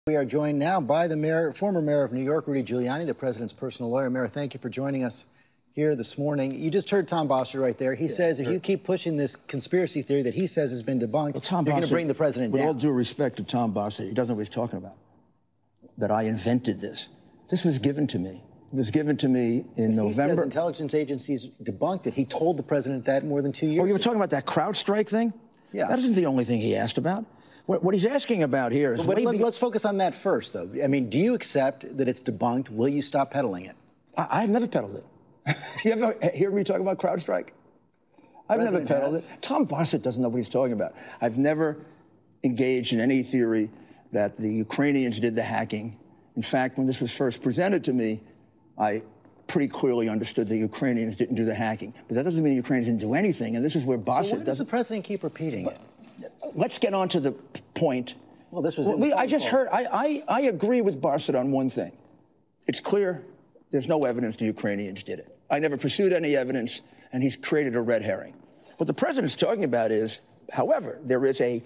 We are joined now by the former mayor of New York, Rudy Giuliani, the president's personal lawyer. Mayor, thank you for joining us here this morning. You just heard Tom Bossert right there. He says if you keep pushing this conspiracy theory that he says has been debunked, you're going to bring the president down. With all due respect to Tom Bossert, he doesn't know what he's talking about. That I invented this. This was given to me. It was given to me in November. He says intelligence agencies debunked it. He told the president that more than 2 years ago. Oh, you were talking about that CrowdStrike thing? Yeah. That isn't the only thing he asked about. What he's asking about here is... Let's focus on that first, though. I mean, do you accept that it's debunked? Will you stop peddling it? I've never peddled it. You ever hear me talk about CrowdStrike? I've never peddled it. Tom Bossert doesn't know what he's talking about. I've never engaged in any theory that the Ukrainians did the hacking. In fact, when this was first presented to me, I pretty clearly understood the Ukrainians didn't do the hacking. But that doesn't mean the Ukrainians didn't do anything, and this is where Bossert... So why does the president keep repeating it? Let's get on to the point. Well, this was... I just heard... I agree with Bossert on one thing. It's clear there's no evidence the Ukrainians did it. I never pursued any evidence, and he's created a red herring. What the president's talking about is, however, there is a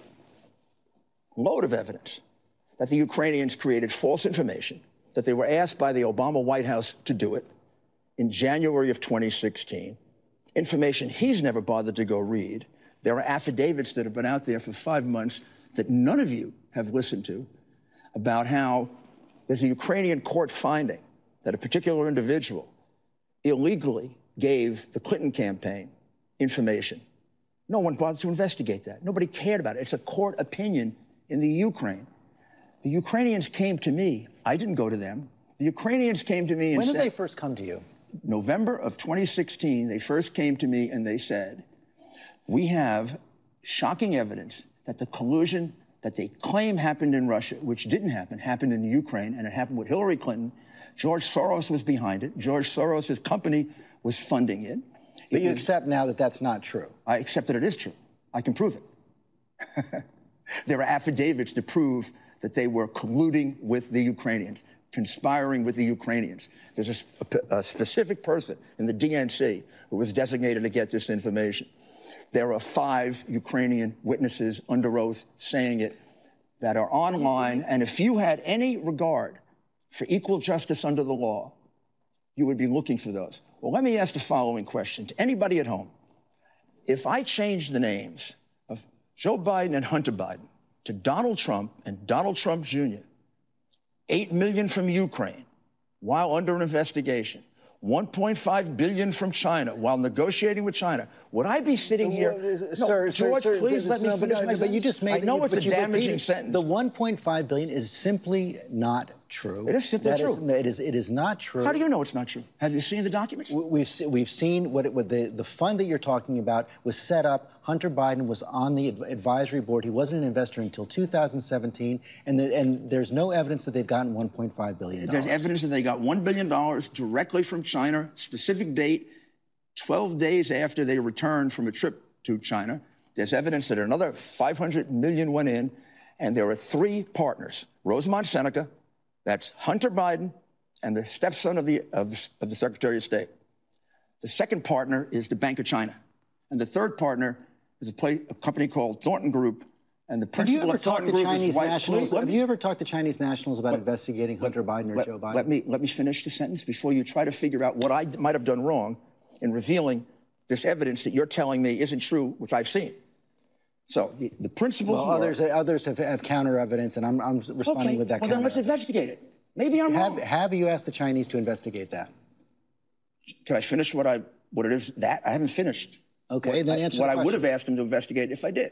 load of evidence that the Ukrainians created false information, that they were asked by the Obama White House to do it in January of 2016, information he's never bothered to go read. There are affidavits that have been out there for 5 months that none of you have listened to about how there's a Ukrainian court finding that a particular individual illegally gave the Clinton campaign information. No one bothered to investigate that. Nobody cared about it. It's a court opinion in the Ukraine. The Ukrainians came to me. I didn't go to them. The Ukrainians came to me and said... When did they first come to you? November of 2016, they first came to me and they said, we have shocking evidence that the collusion that they claim happened in Russia, which didn't happen, happened in the Ukraine, and it happened with Hillary Clinton. George Soros was behind it. George Soros' company was funding it. But you accept now that that's not true? I accept that it is true. I can prove it. There are affidavits to prove that they were colluding with the Ukrainians, conspiring with the Ukrainians. There's a specific person in the DNC who was designated to get this information. There are 5 Ukrainian witnesses under oath saying it that are online, and if you had any regard for equal justice under the law, you would be looking for those. Well, let me ask the following question to anybody at home. If I changed the names of Joe Biden and Hunter Biden to Donald Trump and Donald Trump Jr., 8 million from Ukraine while under an investigation, 1.5 billion from China while negotiating with China, would I be sitting here? George, please let me finish my sentence. You just made... I know it's a damaging sentence. The 1.5 billion is simply not true. It is simply true. It is not true. How do you know it's not true? Have you seen the documents? We've seen what the fund that you're talking about was set up. Hunter Biden was on the advisory board. He wasn't an investor until 2017, and there's no evidence that they've gotten $1.5 billion. There's evidence that they got $1 billion directly from China, specific date, 12 days after they returned from a trip to China. There's evidence that another 500 million went in, and there are 3 partners, Rosemont Seneca, that's Hunter Biden and the stepson of the Secretary of State. The second partner is the Bank of China. And the third partner is a company called Thornton Group. And the principal of Thornton Group is white. Have you ever talked to Chinese nationals about investigating Hunter Biden or Joe Biden? Let me finish the sentence before you try to figure out what I might have done wrong in revealing this evidence that you're telling me isn't true, which I've seen. So the principles... Well, others have counter evidence, and I'm responding with that. Well, then let's investigate it. Maybe I'm wrong. Have you asked the Chinese to investigate that? Can I finish what it is that? I haven't finished. Okay, then answer the question. What I would have asked them to investigate if I did.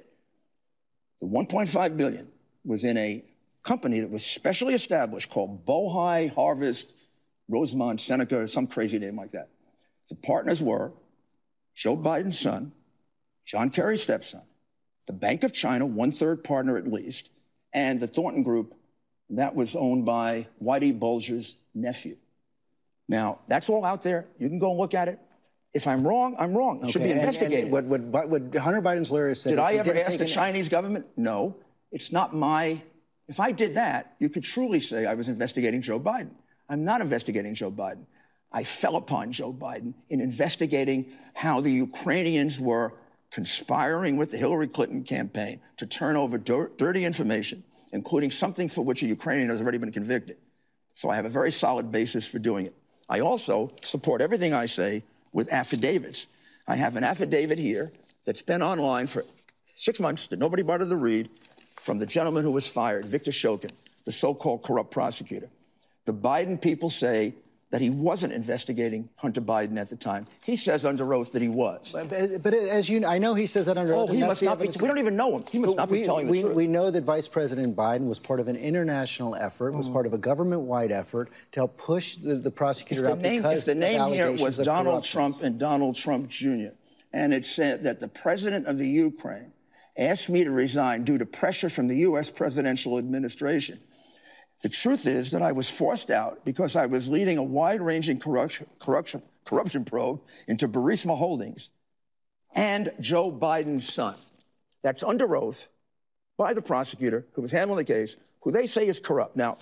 The 1.5 billion was in a company that was specially established called Bohai Harvest Rosemont Seneca, or some crazy name like that. The partners were Joe Biden's son, John Kerry's stepson, the Bank of China, 1/3 partner at least, and the Thornton Group, that was owned by Whitey Bulger's nephew. Now, that's all out there. You can go and look at it. If I'm wrong, I'm wrong. It should be investigated. What Hunter Biden's lawyer said... Did I ever ask the Chinese government? No. It's not my... If I did that, you could truly say I was investigating Joe Biden. I'm not investigating Joe Biden. I fell upon Joe Biden in investigating how the Ukrainians were conspiring with the Hillary Clinton campaign to turn over dirty information including something for which a Ukrainian has already been convicted. So I have a very solid basis for doing it. I also support everything I say with affidavits. I have an affidavit here that's been online for 6 months that nobody bothered to read from the gentleman who was fired, Victor Shokin, the so-called corrupt prosecutor. The Biden people say that he wasn't investigating Hunter Biden at the time. He says under oath that he was. But as you know, I know he says that under oath. He must not be. We don't even know him. He must not be telling the truth. We know that Vice President Biden was part of an international effort, was part of a government-wide effort to help push the prosecutor out because the name here was Donald corruptions. Trump and Donald Trump Jr., and it said that the president of the Ukraine asked me to resign due to pressure from the U.S. presidential administration. The truth is that I was forced out because I was leading a wide-ranging corruption probe into Burisma Holdings and Joe Biden's son. That's under oath by the prosecutor who was handling the case, who they say is corrupt. Now,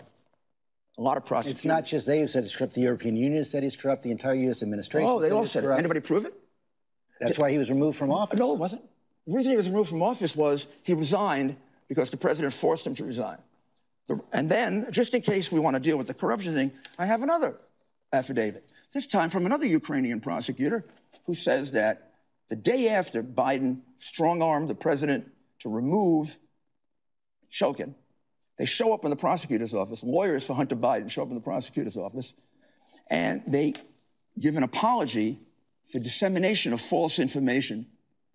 a lot of prosecutors... It's not just they who said it's corrupt. The European Union said he's corrupt. The entire U.S. administration they all said it. Anybody prove it? That's why he was removed from office. No, it wasn't. The reason he was removed from office was he resigned because the president forced him to resign. And then, just in case we want to deal with the corruption thing, I have another affidavit, this time from another Ukrainian prosecutor who says that the day after Biden strong-armed the president to remove Shokin, they show up in the prosecutor's office, lawyers for Hunter Biden show up in the prosecutor's office, and they give an apology for dissemination of false information.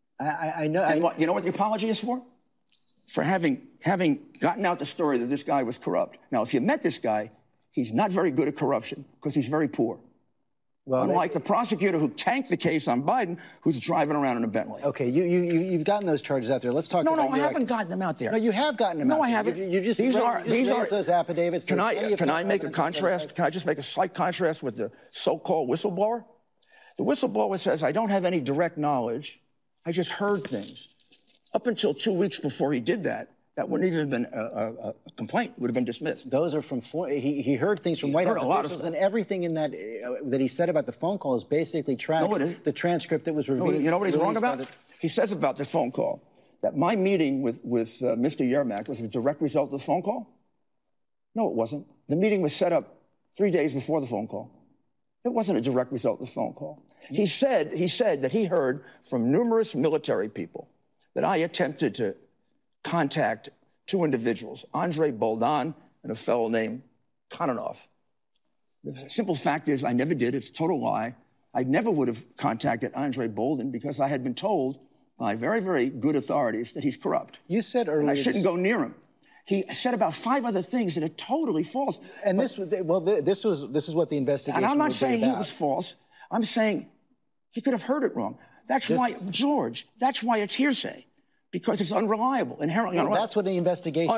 I know. And you know what the apology is for? For having gotten out the story that this guy was corrupt. Now, if you met this guy, he's not very good at corruption because he's very poor. Well, unlike the prosecutor who tanked the case on Biden, who's driving around in a Bentley. Okay, you've gotten those charges out there. Let's talk about No, I haven't gotten them out there. No, you have gotten them out there. No, I haven't. You just these raised those affidavits. Can I make a contrast? Can I just make a slight contrast with the so-called whistleblower? The whistleblower says, I don't have any direct knowledge. I just heard things. Up until 2 weeks before he did that, that wouldn't even have been a complaint. It would have been dismissed. Those are from he heard things from White House officials, and everything in that that he said about the phone call is basically tracks the transcript that was revealed. You know what he's wrong about? He says about the phone call that my meeting with Mr. Yermak was a direct result of the phone call. No, it wasn't. The meeting was set up 3 days before the phone call. It wasn't a direct result of the phone call. He said that he heard from numerous military people that I attempted to contact two individuals, Andrei Boldan and a fellow named Kononov. The simple fact is I never did. It's a total lie. I never would have contacted Andrei Boldan because I had been told by very, very good authorities that he's corrupt. You said earlier... And I shouldn't go near him. He said about 5 other things that are totally false. And this is what the investigation was about. And I'm not saying he was false. I'm saying he could have heard it wrong. That's why, George, that's why it's hearsay. Because it's unreliable, inherently unreliable. That's what the investigation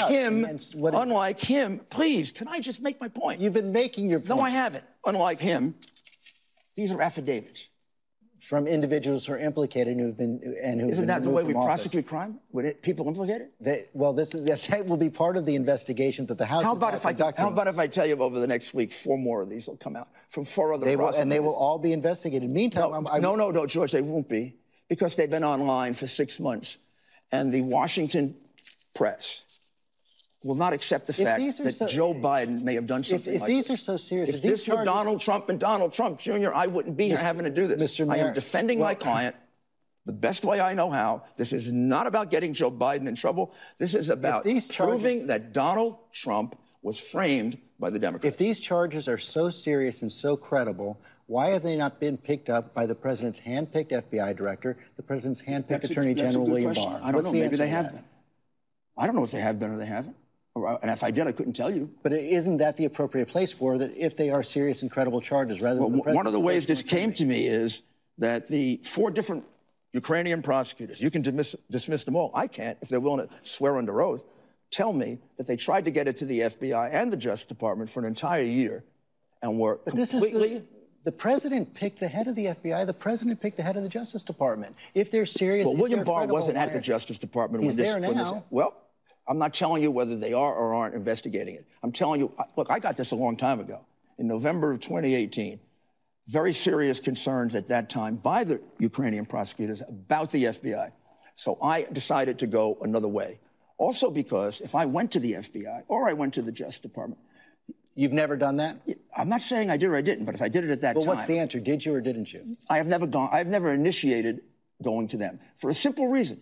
is about. Unlike him, please, can I just make my point? You've been making your point. No, I haven't. Unlike him, these are affidavits. From individuals who are implicated and who've been Isn't that the way we prosecute crime? With people implicated? That will be part of the investigation that the House is now conducting. How about if I tell you over the next week 4 more of these will come out from 4 other prosecutors? And they will all be investigated. Meantime, no, George, they won't be. Because they've been online for 6 months. And the Washington press will not accept the fact that Joe Biden may have done something like this. If these are so serious... If this were Donald Trump and Donald Trump Jr., I wouldn't be here having to do this. Mr. Mayor, I am defending my client the best way I know how. This is not about getting Joe Biden in trouble. This is about proving that Donald Trump was framed by the Democrats. If these charges are so serious and so credible, why have they not been picked up by the president's hand-picked FBI director, the president's hand-picked Attorney General William Barr? I don't know. Maybe they have been. I don't know if they have been or they haven't. And if I did, I couldn't tell you. But isn't that the appropriate place for that if they are serious and credible charges rather than the president? One of the ways this came to me is that the 4 different Ukrainian prosecutors, you can dismiss them all. I can't, if they're willing to swear under oath, tell me that they tried to get it to the FBI and the Justice Department for an entire year and were completely... The president picked the head of the FBI. The president picked the head of the Justice Department. If they're serious... Well, William Barr wasn't at the Justice Department when this... He's there now. Well, I'm not telling you whether they are or aren't investigating it. I'm telling you, look, I got this a long time ago. In November of 2018, very serious concerns at that time by the Ukrainian prosecutors about the FBI. So I decided to go another way. Also because if I went to the FBI or I went to the Justice Department. You've never done that? I'm not saying I did or I didn't, but if I did it at that time. But what's the answer? Did you or didn't you? I've never initiated going to them for a simple reason.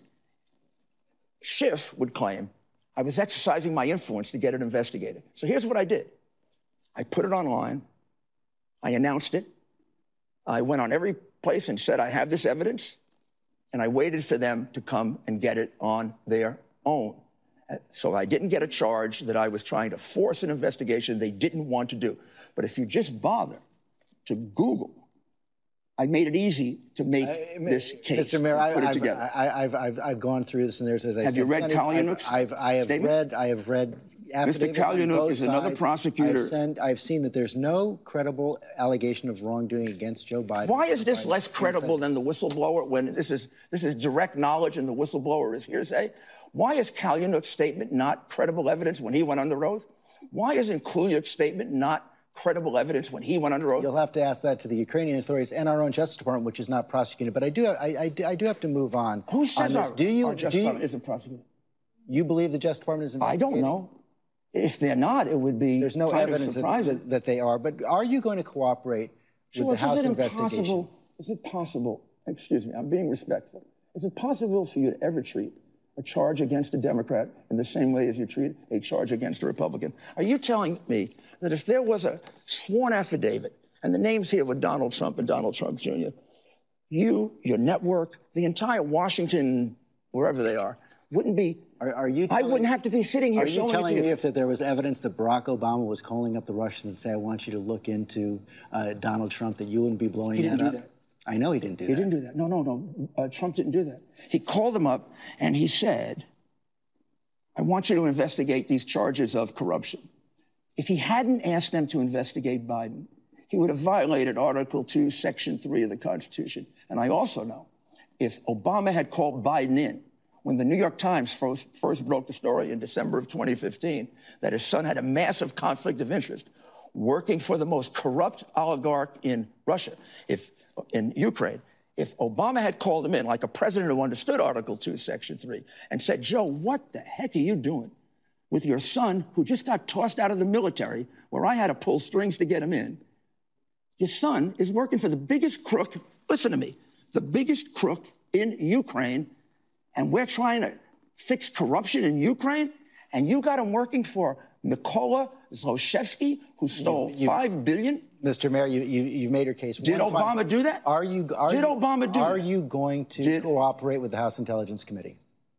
Schiff would claim I was exercising my influence to get it investigated. So here's what I did. I put it online. I announced it. I went on every place and said, I have this evidence. And I waited for them to come and get it on their own. So I didn't get a charge that I was trying to force an investigation they didn't want to do. But if you just bother to Google, I made it easy to make this case. Mr. Mayor, put it together. I've gone through this, and there's, as I said, have you read Kalyunuk's statement? I have read. Mr. Kalyunuk is another prosecutor. I've seen that there's no credible allegation of wrongdoing against Joe Biden. Why is this less credible than the whistleblower when this is direct knowledge and the whistleblower is hearsay? Why is Kalyunuk's statement not credible evidence when he went under oath? Why isn't Kalyunuk's statement not credible evidence when he went under oath? You'll have to ask that to the Ukrainian authorities and our own Justice Department, which is not prosecuting. But I do have to move on. Who says our Justice Department isn't prosecuting? You believe the Justice Department is investigating? I don't know. If they're not, it would be. There's no evidence that they are. But are you going to cooperate with the House investigation? Is it possible? Excuse me, I'm being respectful. Is it possible for you to ever treat a charge against a Democrat in the same way as you treat a charge against a Republican? Are you telling me that if there was a sworn affidavit, and the names here were Donald Trump and Donald Trump Jr., you, your network, the entire Washington, wherever they are, wouldn't be. I wouldn't have to be sitting here showing it to you. Are you telling me if there was evidence that Barack Obama was calling up the Russians and say, I want you to look into Donald Trump, that you wouldn't be blowing that up? He didn't do that. I know he didn't do that. He didn't do that. No. Trump didn't do that. He called him up and he said, I want you to investigate these charges of corruption. If he hadn't asked them to investigate Biden, he would have violated Article 2, Section 3 of the Constitution. And I also know if Obama had called Biden in, when the New York Times first broke the story in December of 2015, that his son had a massive conflict of interest working for the most corrupt oligarch in Russia, in Ukraine, if Obama had called him in, like a president who understood Article 2, Section 3, and said, Joe, what the heck are you doing with your son who just got tossed out of the military, where I had to pull strings to get him in? Your son is working for the biggest crook, listen to me, the biggest crook in Ukraine, and we're trying to fix corruption in Ukraine, and you got him working for Mykola Zlochevsky, who stole $5 billion? Mr. Mayor, you've made your case. Did Obama do that? Are you going to cooperate with the House Intelligence Committee?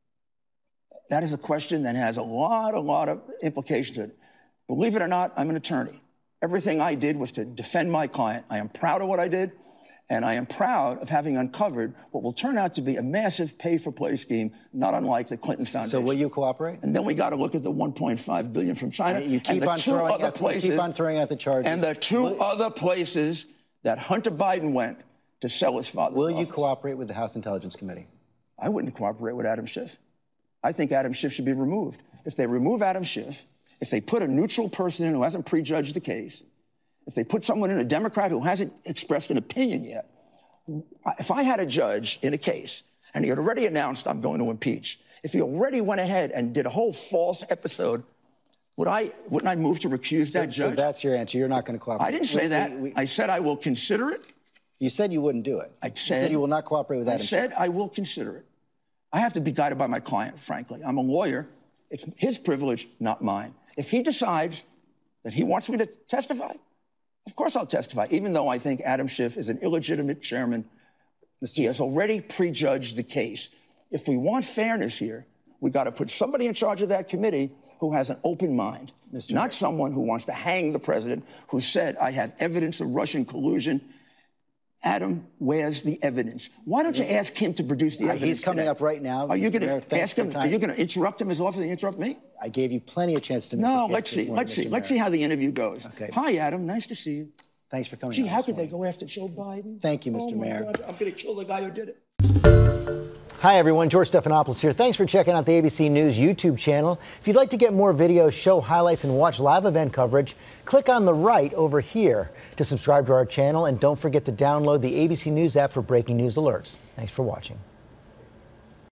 That is a question that has a lot of implications to it. Believe it or not, I'm an attorney. Everything I did was to defend my client. I am proud of what I did. And I am proud of having uncovered what will turn out to be a massive pay-for-play scheme, not unlike the Clinton Foundation. So will you cooperate? And then we got to look at the $1.5 billion from China. You keep on throwing out the charges. And the two other places that Hunter Biden went to sell his father's office. Will you cooperate with the House Intelligence Committee? I wouldn't cooperate with Adam Schiff. I think Adam Schiff should be removed. If they remove Adam Schiff, if they put a neutral person in who hasn't prejudged the case, if they put someone in, a Democrat who hasn't expressed an opinion yet, if I had a judge in a case and he had already announced I'm going to impeach, if he already went ahead and did a whole false episode, wouldn't I move to recuse that judge? So that's your answer. You're not going to cooperate. I didn't say that. I said I will consider it. You said you wouldn't do it. You said you will not cooperate with that. I said I will consider it. I have to be guided by my client, frankly. I'm a lawyer. It's his privilege, not mine. If he decides that he wants me to testify, of course I'll testify, even though I think Adam Schiff is an illegitimate chairman. He has already prejudged the case. If we want fairness here, we've got to put somebody in charge of that committee who has an open mind, not someone who wants to hang the president, who said, I have evidence of Russian collusion. Adam, where's the evidence? Why don't you ask him to produce the evidence? He's coming up right now. Are you going to ask him? Are you going to interrupt him as often as you interrupt me? I gave you plenty of chance to make the case. Let's see how the interview goes. Okay. Hi, Adam. Nice to see you. Thanks for coming. Gee, how could they go after Joe Biden? Thank you, Mr. Mayor. God, I'm going to kill the guy who did it. Hi, everyone. George Stephanopoulos here. Thanks for checking out the ABC News YouTube channel. If you'd like to get more videos, show highlights, and watch live event coverage, click on the right over here to subscribe to our channel. And don't forget to download the ABC News app for breaking news alerts. Thanks for watching.